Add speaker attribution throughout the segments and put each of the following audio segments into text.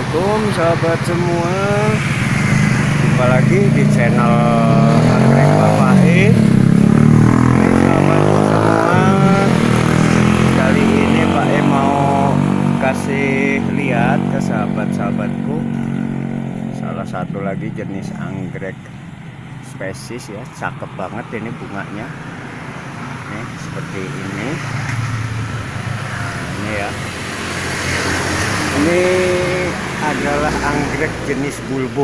Speaker 1: Assalamualaikum sahabat semua. Jumpa lagi di channel Anggrek Bapak E. Sahabat semua, kali ini Pak E mau kasih lihat ke sahabat-sahabatku salah satu lagi jenis anggrek spesies ya, cakep banget ini bunganya. Nih seperti ini. Ini ya. Ini adalah anggrek jenis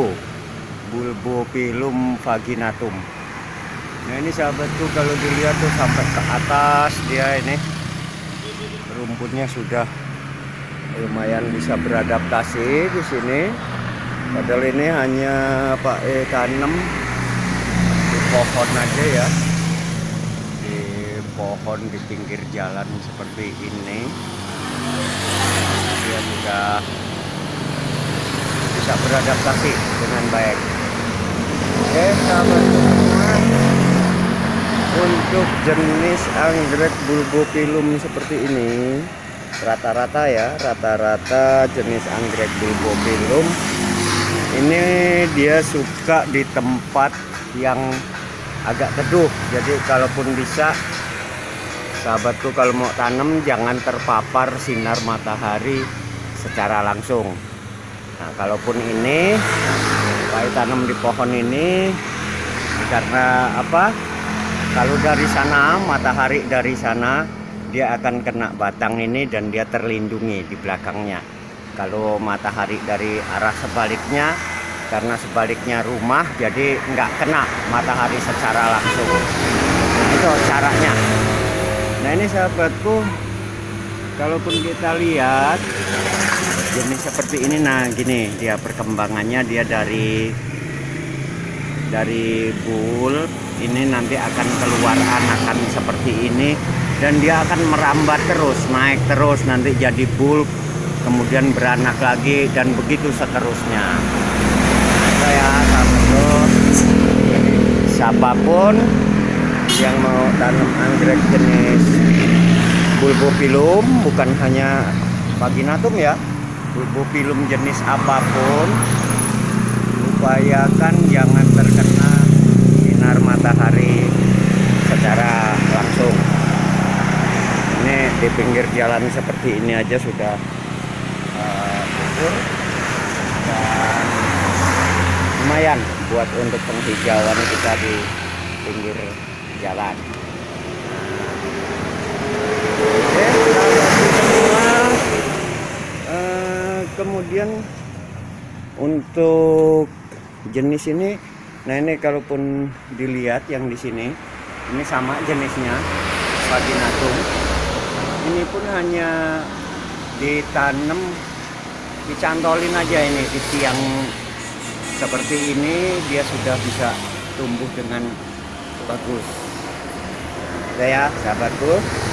Speaker 1: Bulbopilum vaginatum. Nah ini sahabatku, kalau dilihat tuh sampai ke atas dia ini rumputnya sudah lumayan bisa beradaptasi di sini. Padahal ini hanya Pak E tanam di pohon aja ya, di pohon di pinggir jalan seperti ini. Dia sudah bisa beradaptasi dengan baik. Oke sahabat semua, untuk jenis anggrek Bulbopilum seperti ini rata-rata jenis anggrek Bulbopilum ini dia suka di tempat yang agak teduh. Jadi kalaupun bisa, sahabatku kalau mau tanam jangan terpapar sinar matahari secara langsung. Nah kalaupun ini Pak tanam di pohon ini karena apa? Kalau dari sana, matahari dari sana, dia akan kena batang ini dan dia terlindungi di belakangnya. Kalau matahari dari arah sebaliknya, karena sebaliknya rumah, jadi nggak kena matahari secara langsung. Itu caranya. Nah ini sahabatku, kalaupun kita lihat jenis seperti ini, nah gini dia perkembangannya, dia dari bulb ini nanti akan keluar anakan seperti ini dan dia akan merambat terus, naik terus, nanti jadi bulb, kemudian beranak lagi dan begitu seterusnya. Saya sahabatku, siapapun yang mau tanam anggrek jenis Bulbopilum, bukan hanya vaginatum ya, Bulbopilum jenis apapun, upayakan jangan terkena sinar matahari secara langsung. Ini di pinggir jalan seperti ini aja sudah gugur dan lumayan buat untuk penghijauan kita di pinggir jalan. Oke, semua. Kemudian untuk jenis ini, nah ini kalaupun dilihat yang di sini, ini sama jenisnya vaginatum. Ini pun hanya ditanam, dicantolin aja ini di tiang seperti ini, dia sudah bisa tumbuh dengan bagus. Udah ya sahabatku,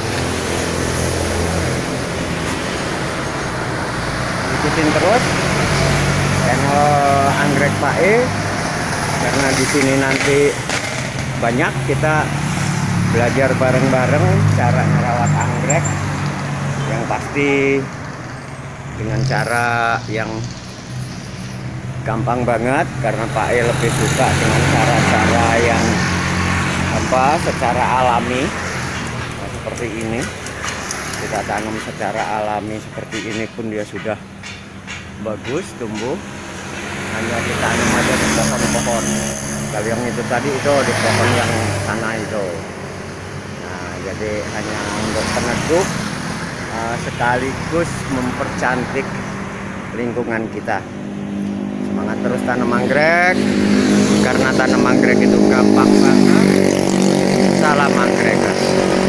Speaker 1: ikutin terus channel Anggrek Pak E, karena di sini nanti banyak kita belajar bareng-bareng cara merawat anggrek yang pasti dengan cara yang gampang banget, karena Pak E lebih suka dengan cara-cara yang secara alami. Nah, seperti ini kita tanam secara alami seperti ini pun dia sudah bagus tumbuh, hanya kita tanam aja di pohon-pohon. Kalau yang itu tadi itu di pohon yang sana itu. Nah jadi hanya untuk peneduh sekaligus mempercantik lingkungan kita. Semangat terus tanam anggrek, karena tanam anggrek itu gampang banget. Salam anggrek.